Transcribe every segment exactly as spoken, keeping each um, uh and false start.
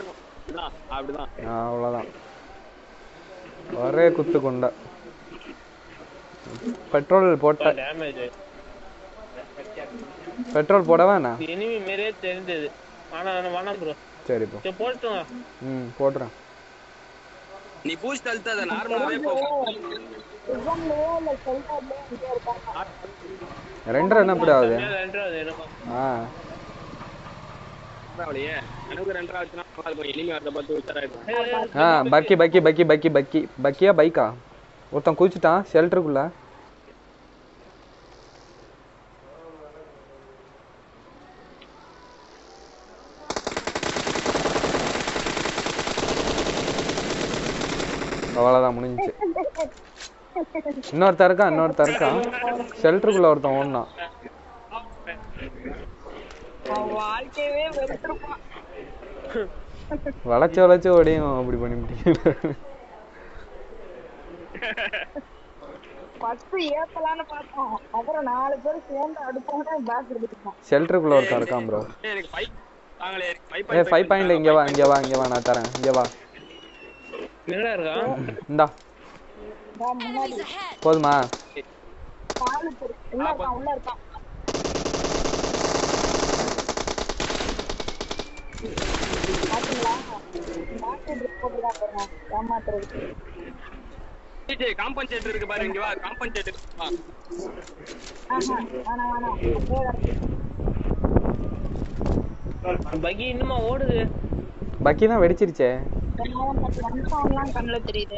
இருக்கும் அப்படிதான் அவ்வளவுதான் ஒரே குத்து கொண்ட பெட்ரோல் போட்ட டேமேஜ் பெட்ரோல் போடவா என்ன எனிமி மேலே தெரிஞ்சது ஆனா வேணாம் ப்ரோ சரி ப்ரோ சரி போட்டுங்க ம் போடுறேன் நீ பூஸ்ட் அழுத்தாத நார்மலாவே போ ரெண்டரை என்ன அப்படி ஆகுது ரெண்டாவது எனக்கு ஆ பரவாயில்லையே எனக்கு ரெண்டரை ஆச்சுன்னா இனிமே வரத பார்த்து உச்சாராயிடும் ஆ பக்கி பக்கி பக்கி பக்கி பக்கி பக்கியா பைக்கா ஒருத்தன் குதிச்சுட்டான் ஷெல்டருக்குள்ள அவ்வளோதான் முடிஞ்சிச்சு இன்னொருத்தன் இருக்கான் இன்னொருத்தன் இருக்கான் ஷெல்டருக்குள்ள ஒருத்தன் ஓடனான் வளைச்சு வளைச்சு ஓடியும் அப்படி பண்ணிவிட்டீங்க ஷெல்டருக்குள்ள ஒருத்தன் இருக்கான் ப்ரோ ஏ ஃபைவ் பாயிண்ட்ல இங்க வா இங்க வா இங்க வா நான் தரேன் இங்க வா இந்தா போதுமா காம்பன்சேட்டர் இருக்கு பாரு இங்க வா காம்பன்சேட்டர் பக்கி இன்னுமா ஓடுது பக்கி தான் வெடிச்சிருச்சே கண்ணுல தெரியுது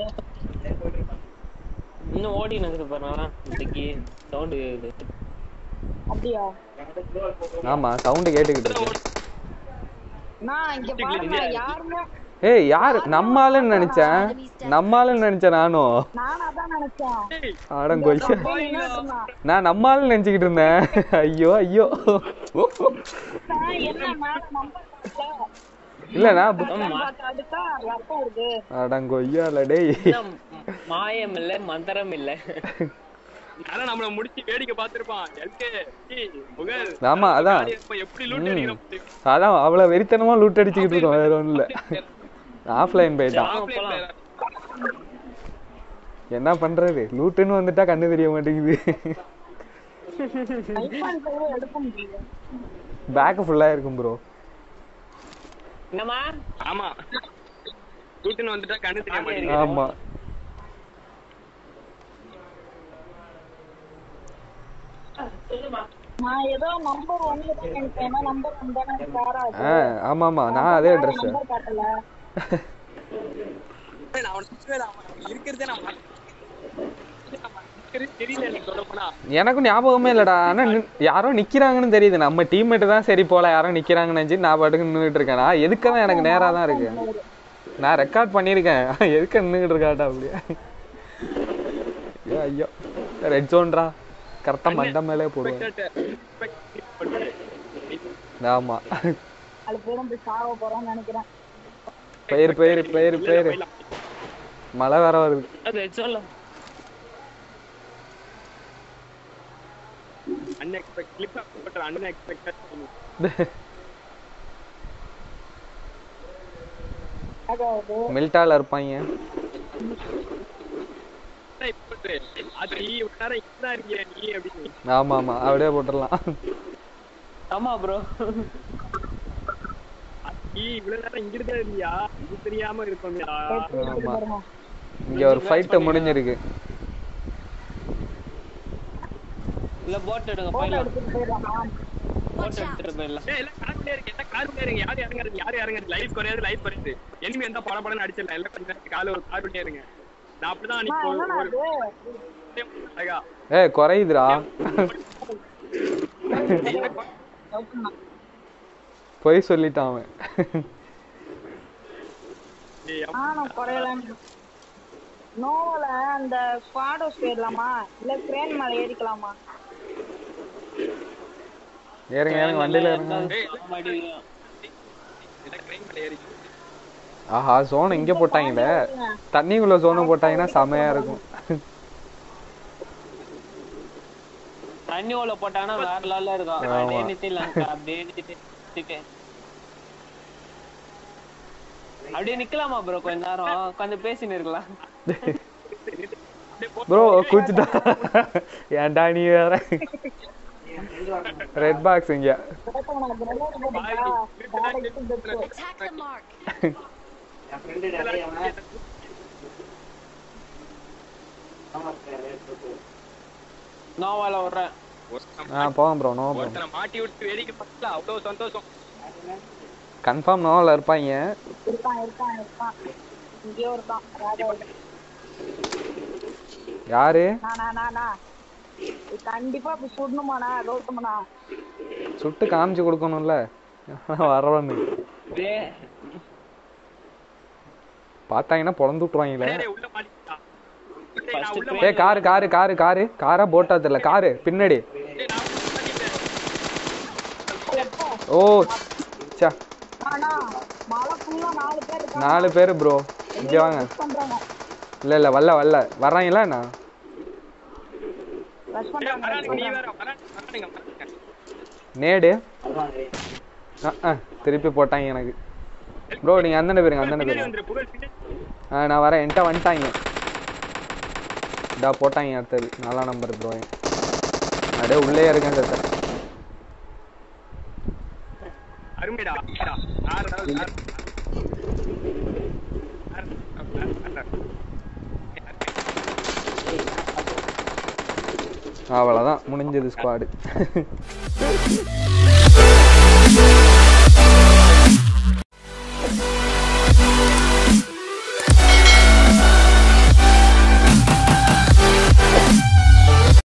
இன்னும் ஓடி நகரு பாருங்க பக்கி சவுண்ட் கேக்குது அப்படியா ஆமா சவுண்ட் கேட்டுக்கிட்டு இருக்கு நான் இங்க பாருங்க யாருமே ஏய் யாரு நம்மாலன்னு நினைச்சேன் நம்மாலன்னு நினைச்சேன் நானும் நானா தான் நினைச்சேன் அடங்கொய்யா நான் நம்மாலன்னு நினைச்சுக்கிட்டு இருந்தேன் ஐயோ ஐயோ இல்லண்ணா அடங்கொய்யால டேய் மாயம் இல்ல மந்திரம் இல்ல அதான் நம்மள முடிச்சு வேடிக்கை பார்த்திருப்பான் ஆமா அதான் எப்படி லூட் அடிக்கிறோம் அதான் அவ்வளவு வெறித்தனமா லூட் அடிச்சுக்கிட்டு இருக்கோம் வேற ஒண்ணும் இல்ல ஆஃப்லைன் போயிட்டான் என்ன பண்றது லூட்டுன்னு வந்துட்டா கண்ணு தெரிய மாட்டேங்குது பேக் ஃபுல்லா இருக்கும் ப்ரோ என்னமா ஆமா லூட்டுன்னு வந்துட்டா கண்ணு தெரிய மாட்டேங்குது ஆமா நான் ஏதோ நம்பர் ஒன்னு தான் நினைச்சேன் நம்பர் ஒன் தானே வேற ஆ ஆமா ஆமா நான் அதே அட்ரஸ் நம்பர் காட்டல நான் அவனுக்கு இருக்கிறதே நான் தெரியல எனக்கு சொல்லப்போனா எனக்கும் ஞாபகமே இல்லடா ஆனா யாரோ நிக்கிறாங்கன்னு தெரியுது நம்ம டீம்மேட் தான் சரி போல யாரோ நிக்கிறாங்கன்னு நினைச்சு நான் பாட்டுக்கு நின்றுட்டு இருக்கேன் நான் எதுக்கதான் எனக்கு நேரா தான் இருக்கு நான் ரெக்கார்ட் பண்ணிருக்கேன் எதுக்கு நின்றுட்டு இருக்காட்டா அப்படியே ஐயோ ரெட் ஜோன்ரா கரெக்டா மண்ட மேலே போடுவேன் ஆமா அது பேரும் போய் சாவ போறோம்னு நினைக்கிறேன் பெயர் பெயர் பெயர் பெயர் மழை வேற வருது ரெட் ஜோன்ல அன்எக்ஸ்பெக்ட் கிளிப் போட்ட அன்எக்ஸ்பெக்டட் மில்டால இருப்பாங்க ஆமா ஆமா அப்படியே போட்டுடலாம் ஆமா ப்ரோ இவ்வளவு நேரம் இங்கிருந்தா இல்லையா இது தெரியாம இருப்போம்யா ஆமா இங்க ஒரு ஃபைட் முடிஞ்சிருக்கு இல்ல போட் எடுங்க போயிடலாம் போட் எடுத்துட்டு போயிடலாம் ஏய் எல்லாம் கார் உள்ளே இருக்கு என்ன கார் உள்ளே இருக்கு யார் இறங்குறது யார் இறங்குறது லைவ் குறையாது லைவ் குறையுது எனிமி வந்தா பட படன்னு அடிச்சிடலாம் எல்லாம் கொஞ்ச நேரம் கால ஒரு கார் உள்ளே இருங்க நான் அப்படிதான் அன்னைக்கு ஏய் குறையுதுடா போய் சொல்லிட்டான் அவன் ஆனா குறையலாம் நோல அந்த ஸ்குவாடோஸ் ஏறலாமா இல்ல கிரேன் மேல ஏறிக்கலாமா ஏறுங்க ஏறுங்க வண்டியில ஏறுங்க ஆஹா சோனை இங்க போட்டாங்கல்ல தண்ணிக்குள்ள சோனை போட்டாங்கன்னா செமையா இருக்கும் தண்ணி உள்ள போட்டாங்கன்னா வேற லெவல்ல இருக்கும் அப்படியே நித்திடலாம் அப்படியே நித்திட்டு அப்படியே நிக்கலாமா ப்ரோ கொஞ்ச நேரம் உட்காந்து பேசின்னு இருக்கலாம் ப்ரோ குச்சிட்டா ஏன்டா நீ வேற ரெட் பாக்ஸ் இங்க நோவால வர்றேன் ஆ போவோம் ப்ரோ நோ ப்ரோ மாட்டி விட்டு வேடிக்கை பார்த்தா அவ்வளவு சந்தோஷம் கன்ஃபார்ம் நோவால இருப்பாங்க இருக்கான் இருக்கான் இருக்கான் இங்கே இருக்கான் ராஜா யாரு நானா நானா கண்டிப்பா இப்ப சுடணுமாண்ணா கௌதமனா சுட்டு காமிச்சு கொடுக்கணும்ல வரவன்னு பார்த்தாங்கன்னா பொழந்து விட்டுருவாங்களே உள்ள மாட்டிக்கிட்டான் ஏ காரு காரு காரு காரு காரா போட்டா தெரியல காரு பின்னாடி ஓ சா நாலு பேரு ப்ரோ இங்க வாங்க இல்ல இல்ல வரல வரல வர்றாங்களா என்ன நேடு திருப்பி போட்டாங்க எனக்கு ப்ரோ நீங்க அந்தாண்ட போயிருங்க அந்தாண்ட போயிருங்க ஆ நான் வரேன் என்கிட்ட வந்துட்டாங்க இதா போட்டாங்க அடுத்தது நாலாம் நம்பர் ப்ரோ அப்படியே உள்ளே இருக்கேன் சார் அருமைடா அவ்வளோதான் முடிஞ்சது ஸ்குவாடு.